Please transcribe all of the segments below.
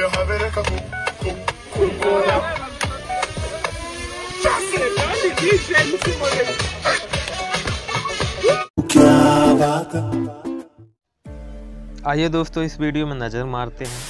आइए दोस्तों, इस वीडियो में नज़र मारते हैं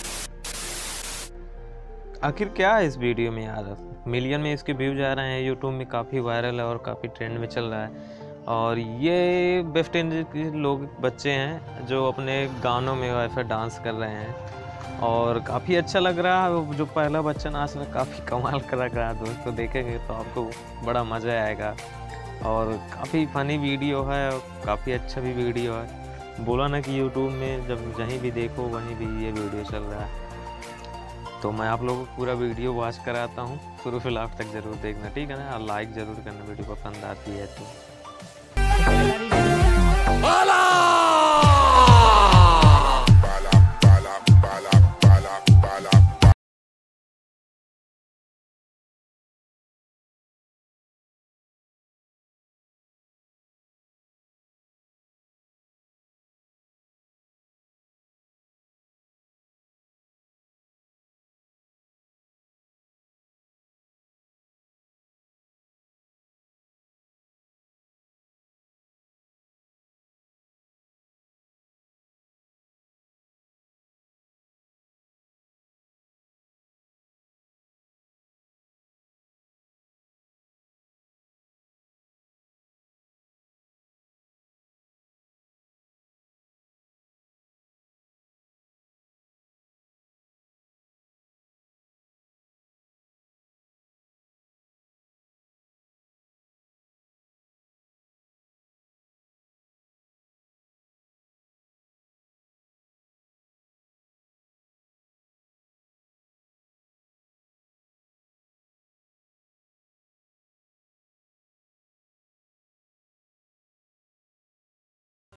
आखिर क्या है इस वीडियो में। यार मिलियन में इसके व्यूज आ रहे हैं, यूट्यूब में काफ़ी वायरल है और काफ़ी ट्रेंड में चल रहा है। और ये वेस्ट इंडीज के लोग बच्चे हैं जो अपने गानों में वैसे डांस कर रहे हैं और काफ़ी अच्छा लग रहा है। जो पहला बच्चा नाच रहा है काफ़ी कमाल कर रहा है दोस्तों, देखेंगे तो आपको बड़ा मज़ा आएगा। और काफ़ी फ़नी वीडियो है और काफ़ी अच्छा भी वीडियो है। बोला ना कि यूट्यूब में जब जहीं भी देखो वहीं भी ये वीडियो चल रहा है। तो मैं आप लोगों को पूरा वीडियो वॉच कराता हूँ, शुरू से लास्ट तक ज़रूर देखना, ठीक है ना। और लाइक ज़रूर करना वीडियो पसंद आती है तो।